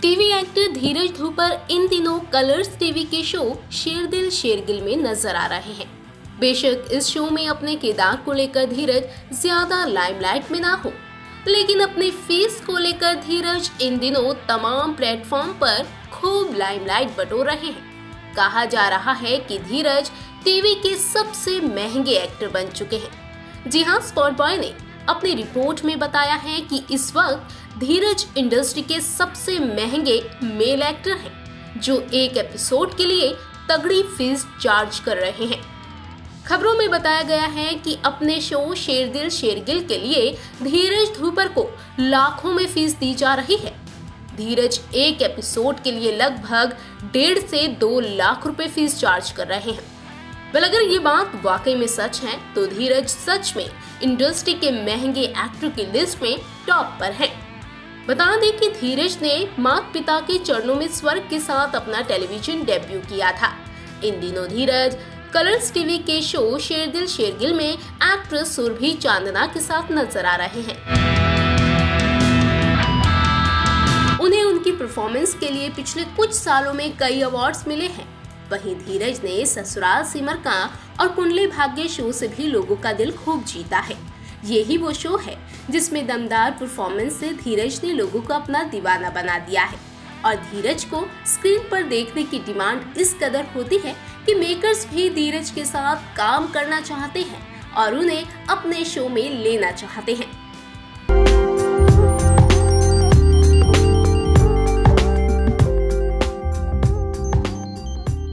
TV actor धीरज धूपर इन दिनों colours TV के show Sher Dil Shergill में नजर आ रहे हैं। बेशक इस शो में अपने किरदार को लेकर धीरज ज्यादा लाइमलाइट में ना हो, लेकिन अपने फेस को लेकर धीरज इन दिनों तमाम प्लेटफॉर्म पर खूब लाइमलाइट बटोर रहे हैं। कहा जा रहा है कि धीरज टीवी के सबसे महंगे एक्टर बन चुके हैं। जी हाँ, स्पॉट बॉय ने अपनी रिपोर्ट में बताया है कि इस वक्त धीरज इंडस्ट्री के सबसे महंगे मेल एक्टर हैं, जो एक एपिसोड के लिए तगड़ी फीस चार्ज कर रहे हैं। खबरों में बताया गया है कि अपने शो शेर दिल शेरगिल के लिए धीरज धूपर को लाखों में फीस दी जा रही है। धीरज एक एपिसोड के लिए लगभग 1.5 से 2 लाख रुपए फीस चार्ज कर रहे हैं। वेल, अगर ये बात वाकई में सच है तो धीरज सच में इंडस्ट्री के महंगे एक्टर की लिस्ट में टॉप पर है। बता दें कि धीरज ने माता पिता के चरणों में स्वर्ग के साथ अपना टेलीविजन डेब्यू किया था। इन दिनों धीरज कलर्स टीवी के शो शेर दिल शेरगिल में एक्ट्रेस सुरभि चांदना के साथ नजर आ रहे हैं। उन्हें उनकी परफॉर्मेंस के लिए पिछले कुछ सालों में कई अवार्ड्स मिले हैं। वहीं धीरज ने ससुराल सिमर का और कुंडली भाग्य शो से भी लोगों का दिल खूब जीता है। यही वो शो है जिसमें दमदार परफॉर्मेंस से धीरज ने लोगों को अपना दीवाना बना दिया है और धीरज को स्क्रीन पर देखने की डिमांड इस कदर होती है कि मेकर्स भी धीरज के साथ काम करना चाहते हैं और उन्हें अपने शो में लेना चाहते हैं।